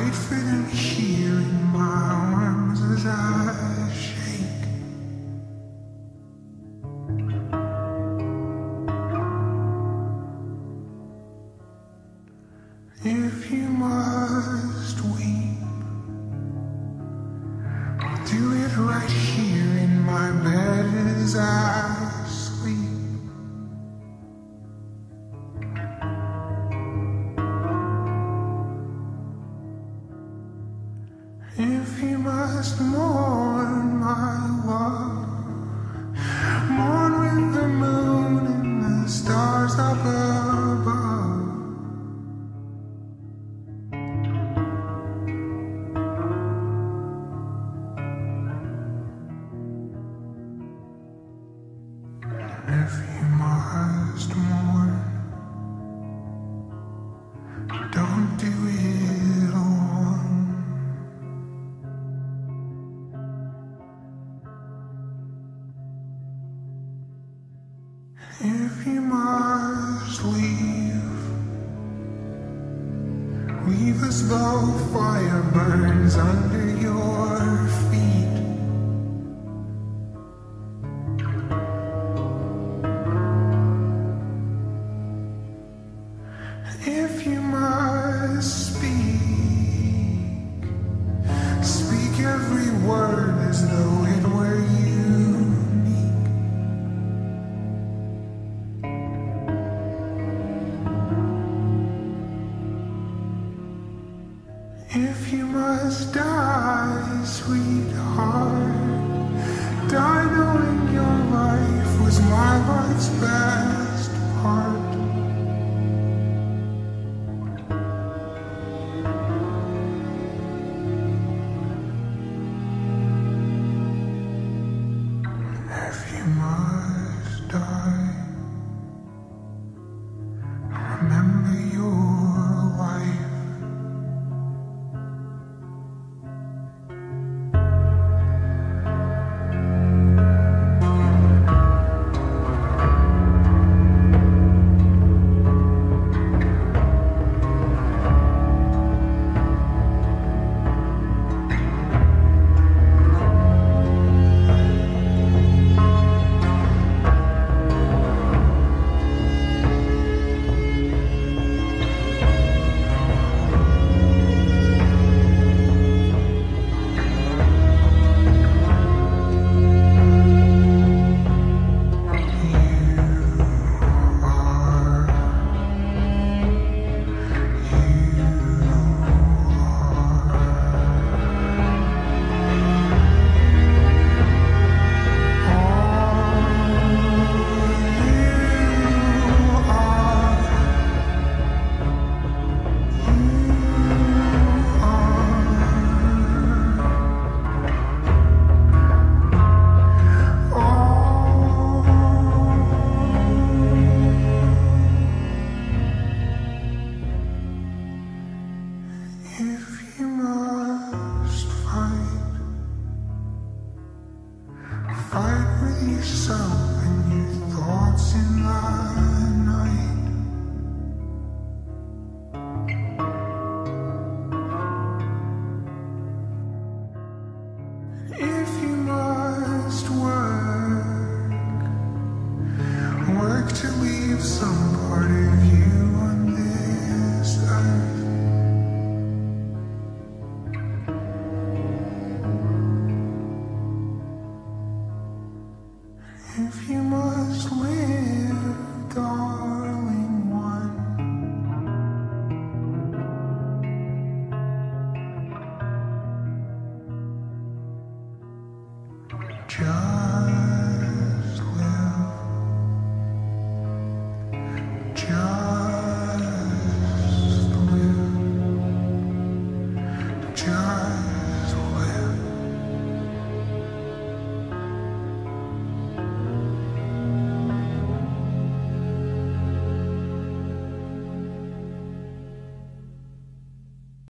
wait for them here in my arms as I shake. If you must weep, I'll do it right here in my bed as I sleep. If you must mourn my love, mourn with the moon and the stars up above. If you must mourn, don't do it alone. If you must leave, leave as though fire burns under your feet. If you must speak, speak every word as though it were unique. If you must die, sweetheart, die knowing your life was my life's best part. If you must die, remember your life. If you must fight, fight with yourself and your thoughts in the night. If you must work to leave some part of you on this earth. If you must live, darling one, just live, just live, just